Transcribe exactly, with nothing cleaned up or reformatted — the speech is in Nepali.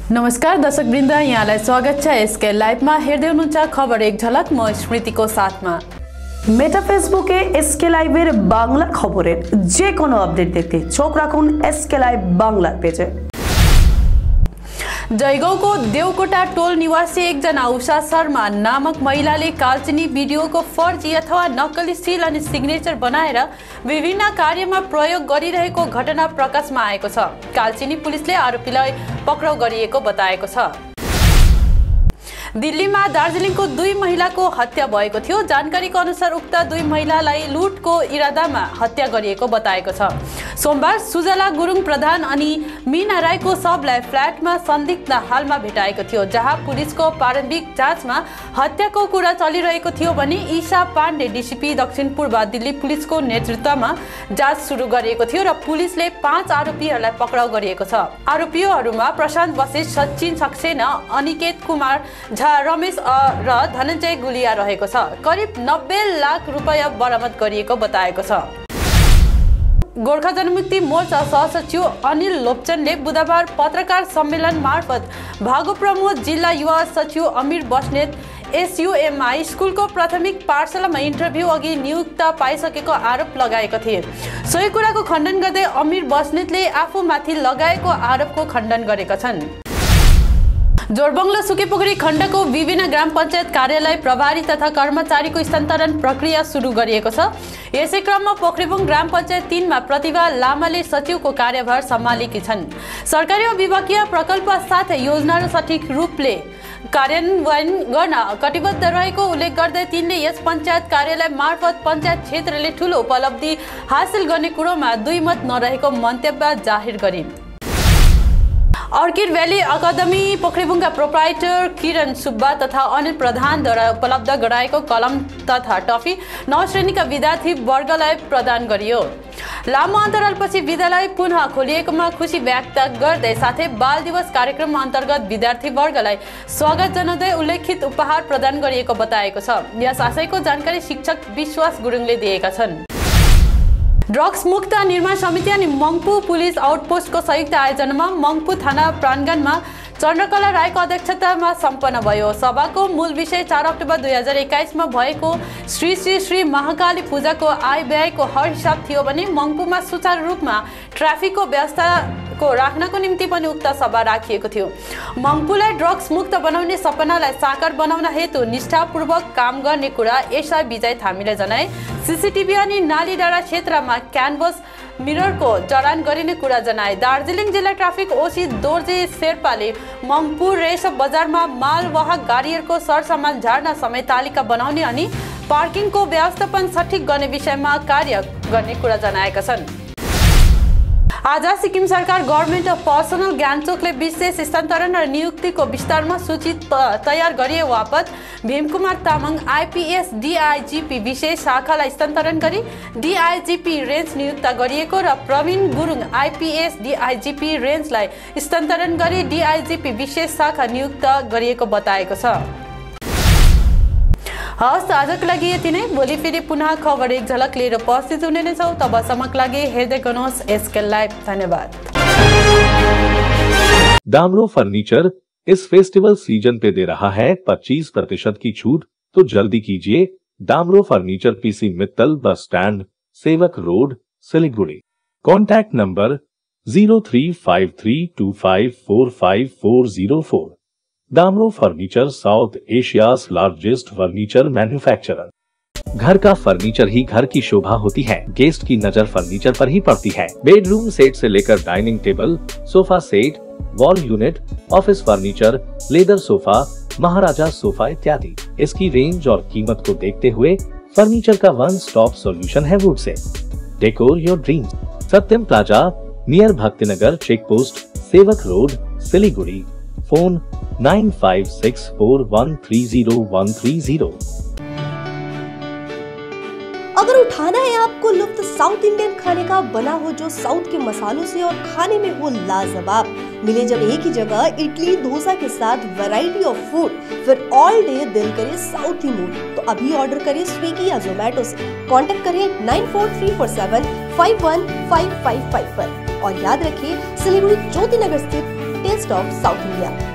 नमस्कार दर्शक वृन्द, यहाँलाई स्वागत छ एसके लाइभमा। हेर्दै हुनुहुन्छ खबर एक झलक, म स्मृतिको साथमा। মেটা ফেসবুকে এসকে লাইভের বাংলা খবরের যে কোনো আপডেট দেখতে চোখ রাখুন এসকে লাইভ বাংলা পেজে। जयगाउँको देवकोटा टोल निवासी एकजना उषा शर्मा नामक महिलाले कालचिनी भिडियोको फर्जी अथवा नक्कली सिल अनि सिग्नेचर बनाएर विभिन्न कार्यमा प्रयोग गरिरहेको घटना प्रकाशमा आएको छ। कालचिनी पुलिसले आरोपीलाई पक्राउ गरिएको बताएको छ। दिल्लीमा दार्जिलिङको दुई महिलाको हत्या भएको थियो। जानकारीको अनुसार उक्त दुई महिलालाई लुटको इरादामा हत्या गरिएको बताएको छ। सोमबार सुजला गुरुङ प्रधान अनि मीना राईको शवलाई फ्ल्याटमा संदिग्ध हालमा भेटाएको थियो, जहाँ पुलिसको प्रारम्भिक जाँचमा हत्याको कुरा चलिरहेको थियो भने ईशा पाण्डे डीसीपी दक्षिण पूर्व दिल्ली पुलिसको नेतृत्वमा जाँच सुरु गरिएको थियो र पुलिसले पाँच आरोपीहरूलाई पक्राउ गरिएको छ। आरोपीहरूमा प्रशान्त वशिष्ठ, सचिन सक्सेना, अनिकेत कुमार झा, रमेश र धनञ्जय गुलिया रहेको छ। करिब नब्बे लाख रुपैयाँ बरामद गरिएको बताएको छ। गोर्खा जनमुक्ति मोर्चा सहसचिव अनिल लोप्चनले बुधबार पत्रकार सम्मेलन मार्फत भागोप्रमोद जिल्ला युवा सचिव अमीर बस्नेत एसयुएमआई स्कुलको प्राथमिक पाठशालामा इन्टरभ्यू अघि नियुक्त पाइसकेको आरोप लगाएका थिए। सोही कुराको खण्डन गर्दै अमीर बस्नेतले आफूमाथि लगाएको आरोपको खण्डन गरेका छन्। जोरबङ्गला सुकेपोखरी खण्डको विभिन्न ग्राम पञ्चायत कार्यालय प्रभारी तथा कर्मचारीको स्थानान्तरण प्रक्रिया सुरु गरिएको छ। यसै क्रममा पोखरीबुङ ग्राम पञ्चायत तीनमा प्रतिभा लामाले सचिवको कार्यभार सम्हालेकी छन्। सरकारी र विभागीय प्रकल्प साथै योजना र सठिक रूपले कार्यान्वयन गर्न कटिबद्ध रहेको उल्लेख गर्दै तिनले यस पञ्चायत कार्यालय मार्फत पञ्चायत क्षेत्रले ठूलो उपलब्धि हासिल गर्ने कुरोमा दुई मत नरहेको मन्तव्य जाहेर गरिन्। अर्किड भ्याली अकादमी पोखरीबुङका प्रोप्राइटर किरण सुब्बा तथा अनिल प्रधानद्वारा उपलब्ध गराएको कलम तथा टफी नौ श्रेणीका विद्यार्थी वर्गलाई प्रदान गरियो। लामो अन्तरालपछि विद्यालय पुनः खोलिएकोमा खुसी व्यक्त गर्दै साथै बाल दिवस कार्यक्रम अन्तर्गत विद्यार्थी वर्गलाई स्वागत जनाउँदै उल्लेखित उपहार प्रदान गरिएको बताएको छ। यस आशयको जानकारी शिक्षक विश्वास गुरुङले दिएका छन्। ड्रग्स मुक्त निर्माण समिति अनि मङ्पू पुलिस आउटपोस्टको संयुक्त आयोजनामा मङ्पू थाना प्राङ्गणमा चन्द्रकला राईको अध्यक्षतामा सम्पन्न भयो। सभाको मूल विषय चार अक्टोबर दुई हजार एक्काइसमा भएको श्री श्री श्री महाकाली पूजाको आय व्ययको हर हिसाब थियो भने मङ्पूमा सुचारू रूपमा ट्राफिकको व्यवस्थाको राख्नको निम्ति पनि उक्त सभा राखिएको थियो। मङ्पूलाई ड्रग्स मुक्त बनाउने सपनालाई साकार बनाउन हेतु निष्ठापूर्वक काम गर्ने कुरा एसआई विजय थामीले जनाए। सीसीटीभी अनि नाली डाँडा क्षेत्रमा क्यानभस मिररको जडान गरिने कुरा जनाए। दार्जिलिङ जिल्ला ट्राफिक ओसी दोर्जे शेर्पाले मङ्पू रेस बजारमा मालवाहक गाडीहरूको सरसामान झार्न समेत तालिका बनाउने अनि पार्किङको व्यवस्थापन सठिक गर्ने विषयमा कार्य गर्ने कुरा जनाएका छन्। आज सिक्किम सरकार गभर्नमेन्ट अफ पर्सनल गान्तोकले विशेष स्थानान्तरण र नियुक्तिको विस्तारमा सूची तयार गरिए बापत भीमकुमार तामाङ आइपीएस डीआईजीपी विशेष शाखालाई स्थानान्तरण गरी डीआईजीपी रेन्ज नियुक्त गरिएको र प्रवीण गुरुङ आइपीएस डीआईजीपी रेन्जलाई स्थानान्तरण गरी डीआईजीपी विशेष शाखा नियुक्त गरिएको बताएको छ। हवस्, आजको लागि यति नै। भोलि फेरि पुनः खबर एक झलक लिएर उपस्थित हुने नै छौँ। तबसम्मको लागि हेर्दै गर्नुहोस् एसके लाइभ। धन्यवाद। दामरो फर्नीचर इस फेस्टिवल सीजन पे दे रहा है पच्चीस प्रतिशत की छूट, तो जल्दी कीजिए। Damro furniture PC Mittal bus stand, Sevoke road, Siliguri. Contact number zero three five three two five four five four zero four. Damro furniture South Asia's largest furniture manufacturer. घर का फर्नीचर ही घर की शोभा होती है। गेस्ट की नजर फर्नीचर पर ही पड़ती है। बेडरूम सेट से लेकर dining table, sofa set, wall unit, office furniture, leather sofa, Maharaja sofa इत्यादि। इसकी रेंज और कीमत को देखते हुए फर्नीचर का वन स्टॉप सॉल्यूशन है वुड से। Decor your dreams. Satyam plaza near Bhaktinagar check post, Sevoke road, Siliguri. Phone nine five six four one three zero one three zero. अगर उठाना है आपको लुत्फ साउथ इंडियन खाने का, बना हो जो साउथ के मसालों से और खाने में हो लाजवाब, मिले जब एक ही जगह इडली डोसा के साथ वैरायटी ऑफ फूड, फिर ऑल डे दिल करे साउथ ही मूड, तो अभी ऑर्डर करें स्विगी या जोमेटो से। कांटेक्ट करें nine four three four seven five one five five five पर और याद रखिए सिलीगुड़ी ज्योति नगर स्थित टेस्ट ऑफ साउथ इंडिया।